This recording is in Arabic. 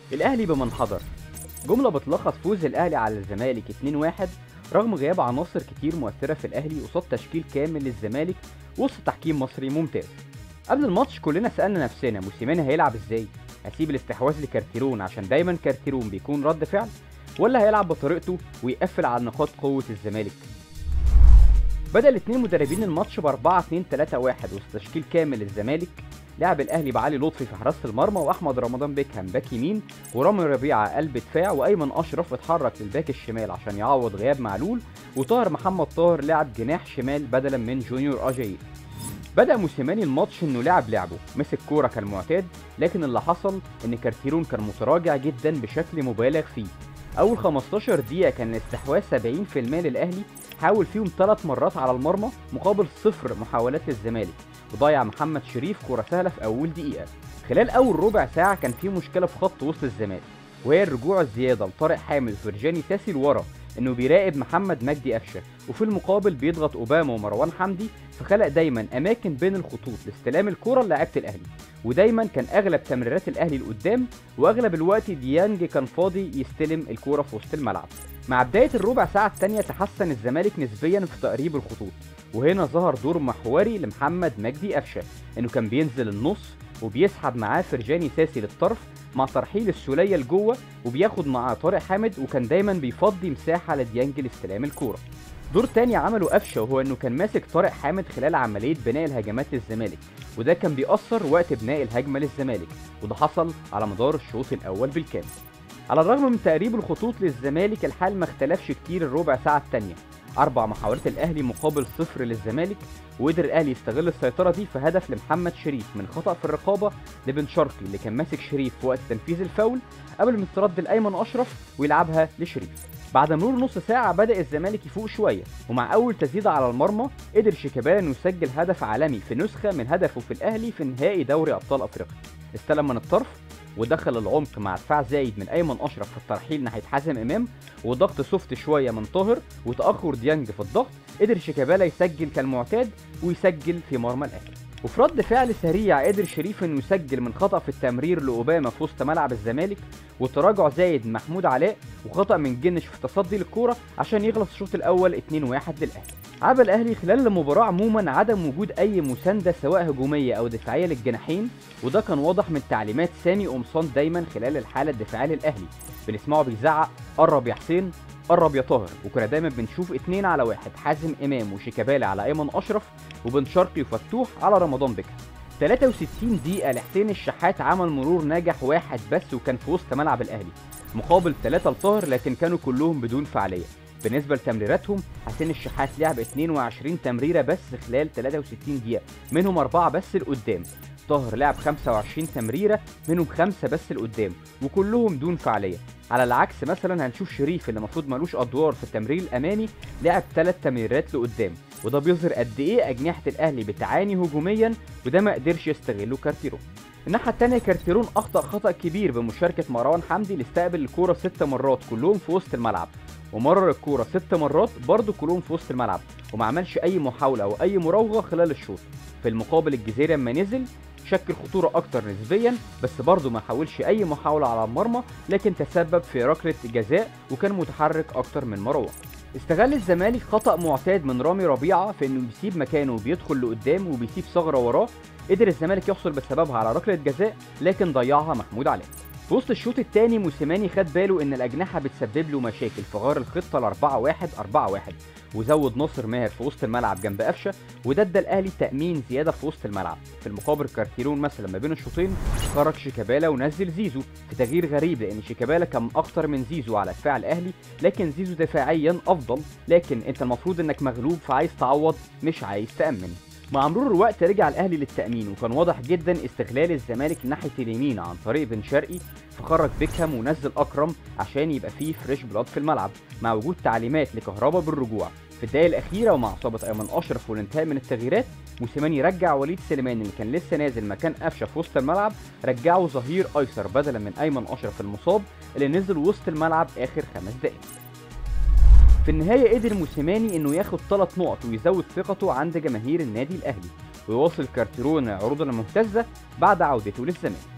الأهلي بمن حضر. جملة بتلخص فوز الأهلي على الزمالك 2-1 رغم غياب عناصر كتير مؤثرة في الأهلي قصاد تشكيل كامل للزمالك وسط تحكيم مصري ممتاز. قبل الماتش كلنا سألنا نفسنا موسيماني هيلعب ازاي؟ هيسيب الاستحواذ لكارتيرون عشان دايما كارتيرون بيكون رد فعل؟ ولا هيلعب بطريقته ويقفل على نقاط قوة الزمالك؟ بدأ الاثنين مدربين الماتش ب 4-2-3-1 وسط تشكيل كامل للزمالك. لعب الاهلي بعلي لطفي في حراسه المرمى واحمد رمضان بيكهام باك يمين ورامي ربيعه قلب دفاع وايمن اشرف اتحرك للباك الشمال عشان يعوض غياب معلول وطاهر محمد طاهر لعب جناح شمال بدلا من جونيور اجاي. بدأ موسيماني الماتش انه لعبه مسك كوره كالمعتاد، لكن اللي حصل ان كارتيرون كان متراجع جدا بشكل مبالغ فيه. اول 15 دقيقه كان الاستحواذ 70% للاهلي، حاول فيهم 3 مرات على المرمى مقابل 0 محاولات للزمالك، وضيع محمد شريف كرة سهلة في أول دقيقة. خلال أول ربع ساعة كان في مشكلة في خط وسط الزمالك، وهي الرجوع الزيادة لطارق حامد وفرجاني ساسي لورا، إنه بيراقب محمد مجدي قفشة، وفي المقابل بيضغط أوباما ومروان حمدي، فخلق دايما أماكن بين الخطوط لاستلام الكرة للاعيبة الأهلي، ودايما كان أغلب تمريرات الأهلي لقدام، وأغلب الوقت ديانج كان فاضي يستلم الكرة في وسط الملعب. مع بداية الربع ساعة الثانية تحسن الزمالك نسبيا في تقريب الخطوط، وهنا ظهر دور محوري لمحمد مجدي قفشه، انه كان بينزل النص وبيسحب معاه فرجاني ساسي للطرف مع ترحيل السوليه لجوه، وبياخد معاه طارق حامد، وكان دايما بيفضي مساحه لديانج لاستلام الكوره. دور تاني عمله قفشه وهو انه كان ماسك طارق حامد خلال عمليه بناء الهجمات للزمالك، وده كان بيأثر وقت بناء الهجمه للزمالك، وده حصل على مدار الشوط الاول بالكامل. على الرغم من تقريب الخطوط للزمالك الحال ما اختلفش كتير الربع ساعه الثانيه، 4 محاولات الاهلي مقابل 0 للزمالك، وقدر الاهلي يستغل السيطره دي في هدف لمحمد شريف من خطأ في الرقابه لبن شرقي اللي كان ماسك شريف في وقت تنفيذ الفاول قبل ما ترد لايمن اشرف ويلعبها لشريف. بعد مرور نص ساعه بدأ الزمالك يفوق شويه، ومع اول تسديده على المرمى قدر شيكابالا انه يسجل هدف عالمي في نسخه من هدفه في الاهلي في نهائي دوري ابطال افريقيا. استلم من الطرف ودخل العمق مع دفاع زايد من ايمن اشرف في الترحيل ناحيه حازم امام وضغط سوفت شويه من طاهر وتاخر ديانج في الضغط، قدر شيكابالا يسجل كالمعتاد ويسجل في مرمى الاهلي. وفي رد فعل سريع قدر شريف انه يسجل من خطأ في التمرير لاوباما في وسط ملعب الزمالك، وتراجع زايد من محمود علاء وخطأ من جنش في التصدي للكوره عشان يخلص الشوط الاول 2-1 للاهلي. عاب الاهلي خلال المباراه عموما عدم وجود اي مسانده سواء هجوميه او دفاعيه للجناحين، وده كان واضح من تعليمات سامي قمصان دايما خلال الحاله الدفاعيه للاهلي. بنسمعه بيزعق قرب يا حسين، قرب يا طاهر، وكنا دايما بنشوف 2 على 1 حازم امام وشيكابالا على ايمن اشرف وبن شرقي وفتوح على رمضان بيكهام. 63 دقيقه لحسين الشحات عمل مرور ناجح واحد بس وكان في وسط ملعب الاهلي مقابل 3 لطاهر، لكن كانوا كلهم بدون فعاليه. بالنسبه لتمريراتهم حسين الشحات لعب 22 تمريره بس خلال 63 دقيقه، منهم 4 بس لقدام. طاهر لعب 25 تمريره منهم 5 بس لقدام وكلهم دون فعاليه. على العكس مثلا هنشوف شريف اللي المفروض مالوش ادوار في التمرير الامامي لعب 3 تمريرات لقدام، وده بيظهر قد ايه اجنحه الاهلي بتعاني هجوميا، وده ما قدرش يستغله كارتيرون. الناحيه الثانيه كارتيرون اخطا خطا كبير بمشاركه مروان حمدي اللي استقبل الكوره 6 مرات كلهم في وسط الملعب، ومرر الكوره 6 مرات برضه كلهم في وسط الملعب، وما عملش اي محاوله او اي مراوغه خلال الشوط. في المقابل الجزيري لما نزل شكل خطوره اكتر نسبيا، بس برضه ما حاولش اي محاوله على المرمى، لكن تسبب في ركله جزاء وكان متحرك اكتر من مروان. استغل الزمالك خطأ معتاد من رامي ربيعه في انه بيسيب مكانه وبيدخل لقدام وبيسيب ثغره وراه، قدر الزمالك يحصل بسببها على ركله جزاء لكن ضيعها محمود علاء. في وسط الشوط الثاني موسيماني خد باله ان الاجنحه بتسبب له مشاكل في غير الخطه ل 4-1-4-1 وزود ناصر ماهر في وسط الملعب جنب قفشه، وده ادى الاهلي تامين زياده في وسط الملعب. في المقابل كارتيرون مثلا ما بين الشوطين خرج شيكابالا ونزل زيزو في تغيير غريب، لان شيكابالا كان اكتر من زيزو على دفاع الاهلي، لكن زيزو دفاعيا افضل، لكن انت المفروض انك مغلوب فعايز تعوض مش عايز تامن. مع مرور الوقت رجع الاهلي للتامين، وكان واضح جدا استغلال الزمالك ناحيه اليمين عن طريق بن شرقي، فخرج بيكهام ونزل اكرم عشان يبقى فيه فريش بلاد في الملعب، مع وجود تعليمات لكهربا بالرجوع. في الدقائق الاخيره ومع اصابه ايمن اشرف والانتهاء من التغييرات، موسيماني رجع وليد سليمان اللي كان لسه نازل مكان قفشه في وسط الملعب، رجعه ظهير ايسر بدلا من ايمن اشرف المصاب اللي نزل وسط الملعب اخر 5 دقائق. في النهاية قدر موسيماني انه ياخد 3 نقط ويزود ثقته عند جماهير النادي الاهلي، ويواصل كارتيرون عروضه الممتازة بعد عودته للزمالك.